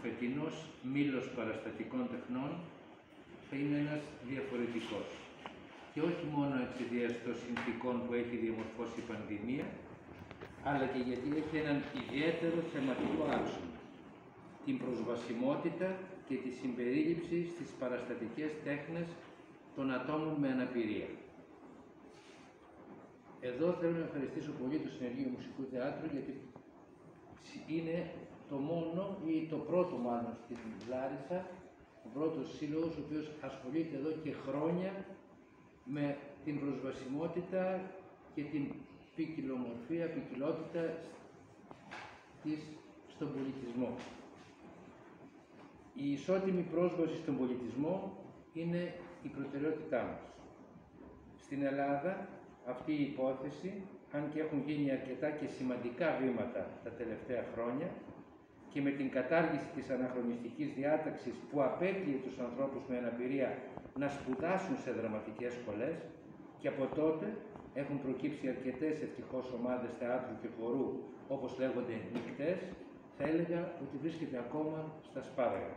φετινός μήλος παραστατικών τεχνών θα είναι ένας διαφορετικός. Και όχι μόνο εξαιτίας των συνθηκών που έχει διαμορφώσει η πανδημία, αλλά και γιατί έχει έναν ιδιαίτερο θεματικό άξονα. Την προσβασιμότητα και τη συμπερίληψη στις παραστατικές τέχνες των ατόμων με αναπηρία. Εδώ θέλω να ευχαριστήσω πολύ το Συνεργείο Μουσικού Θεάτρου, γιατί είναι το μόνο ή το πρώτο μάλλον στην Λάρισα, ο πρώτος σύλλογος ο οποίος ασχολείται εδώ και χρόνια με την προσβασιμότητα και την ποικιλότητα στον πολιτισμό. Η ισότιμη πρόσβαση στον πολιτισμό είναι η προτεραιότητά μας. Στην Ελλάδα αυτή η υπόθεση, αν και έχουν γίνει αρκετά και σημαντικά βήματα τα τελευταία χρόνια και με την κατάργηση της αναχρονιστικής διάταξης που απέκλειε τους ανθρώπους με αναπηρία να σπουδάσουν σε δραματικές σχολές, και από τότε έχουν προκύψει αρκετές ευτυχώς ομάδες θεάτρου και χορού, όπως λέγονται νικτές, θα έλεγα ότι βρίσκεται ακόμα στα σπάραγα.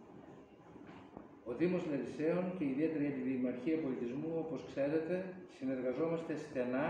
Ο Δήμος Λαρισαίων και ιδιαίτερα η Αντιδημαρχία Πολιτισμού, όπως ξέρετε, συνεργαζόμαστε στενά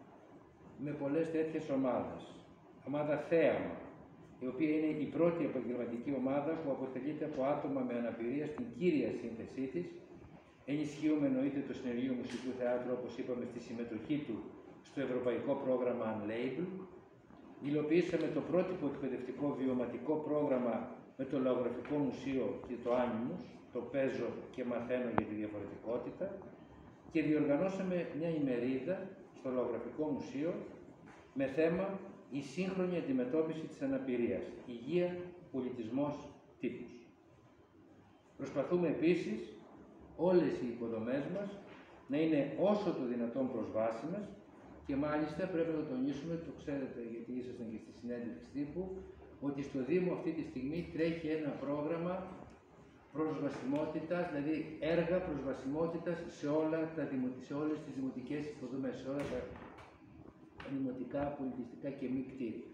με πολλές τέτοιες ομάδες. Ομάδα Θέαμα, η οποία είναι η πρώτη επαγγελματική ομάδα που αποτελείται από άτομα με αναπηρία στην κύρια σύνθεσή της. Ενισχύουμε εννοείται το Συνεργείο Μουσικού Θεάτρου, όπως είπαμε, στη συμμετοχή του στο ευρωπαϊκό πρόγραμμα Unlabel. Υλοποιήσαμε το πρότυπο εκπαιδευτικό βιωματικό πρόγραμμα με το Λαογραφικό Μουσείο και το Animus, το παίζω και μαθαίνω για τη διαφορετικότητα, και διοργανώσαμε μια ημερίδα στο Λαογραφικό Μουσείο με θέμα η σύγχρονη αντιμετώπιση της αναπηρίας, υγεία, πολιτισμός, τύπους. Προσπαθούμε επίσης όλες οι υποδομές μας να είναι όσο το δυνατόν προσβάσιμες και μάλιστα πρέπει να το τονίσουμε, το ξέρετε γιατί ήσασταν και στη συνέντευξη τύπου, ότι στο Δήμο αυτή τη στιγμή τρέχει ένα πρόγραμμα προσβασιμότητας, δηλαδή έργα προσβασιμότητας σε όλες τις δημοτικές υποδομές, σε όλα τα δημοτικά, πολιτιστικά και μη κτίρια.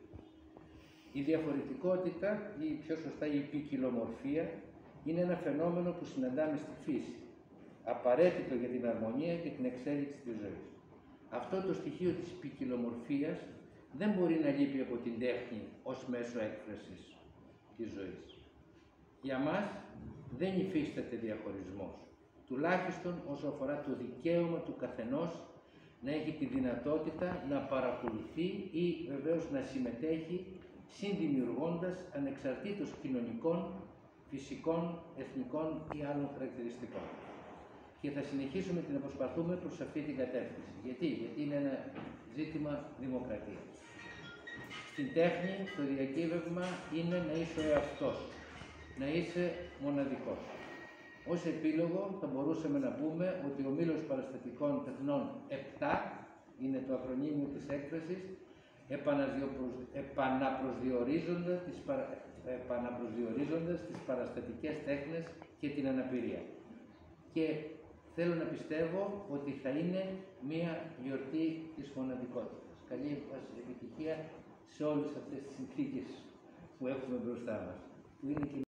Η διαφορετικότητα ή πιο σωστά η ποικιλομορφία είναι ένα φαινόμενο που συναντάμε στη φύση, απαραίτητο για την αρμονία και την εξέλιξη της ζωής. Αυτό το στοιχείο της ποικιλομορφίας δεν μπορεί να λείπει από την τέχνη ως μέσο έκφρασης της ζωής. Για μας δεν υφίσταται διαχωρισμός, τουλάχιστον όσο αφορά το δικαίωμα του καθενός να έχει τη δυνατότητα να παρακολουθεί ή βεβαίως να συμμετέχει συνδημιουργώντας ανεξαρτήτως κοινωνικών, φυσικών, εθνικών ή άλλων χαρακτηριστικών. Και θα συνεχίσουμε να προσπαθούμε προς αυτή την κατεύθυνση. Γιατί είναι ένα ζήτημα δημοκρατίας. Στην τέχνη το διακύβευμα είναι να είσαι ο εαυτός, να είσαι μοναδικός. Ως επίλογο θα μπορούσαμε να πούμε ότι ο μήλος παραστατικών τεχνών 7 είναι το ακρονίμιο της έκφρασης, επαναπροσδιορίζοντας τις παραστατικές τέχνες και την αναπηρία. Και θέλω να πιστεύω ότι θα είναι μία γιορτή της μοναδικότητας. Καλή σας επιτυχία σε όλες αυτές τις συνθήκες που έχουμε μπροστά μας.